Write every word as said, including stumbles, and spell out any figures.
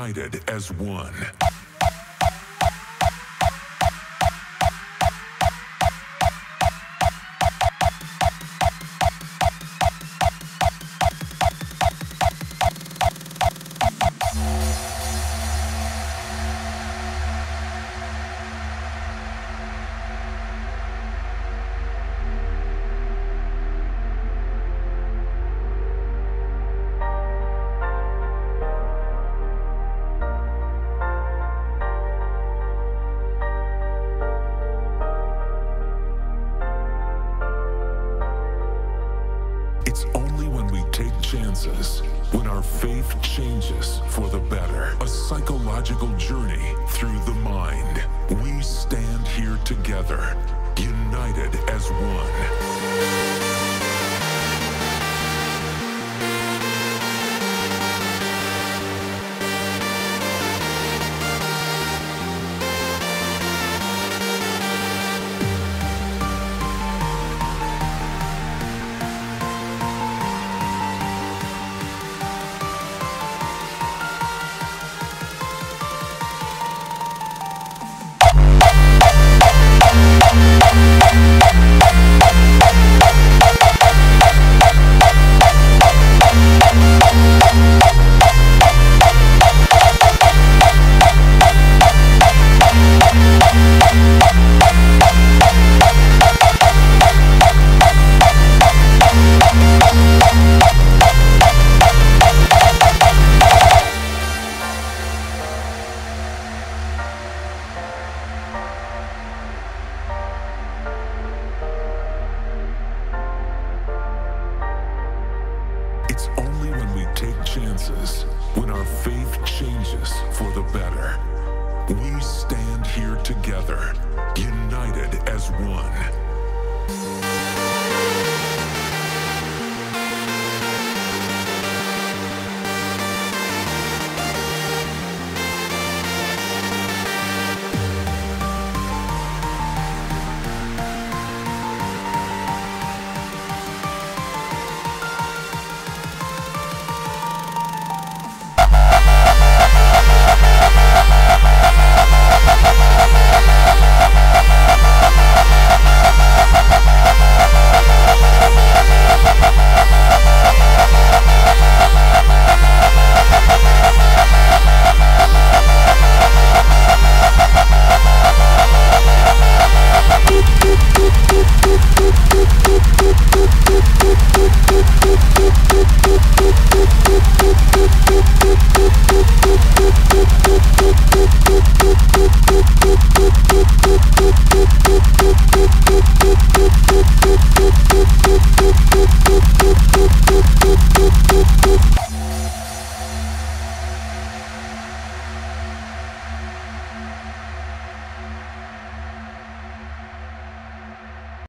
united as one. It's only when we take chances, when our faith changes for the better, a psychological journey through the mind. We stand here together, united as one. It's only when we take chances, when our faith changes for the better. We stand here together, united as one.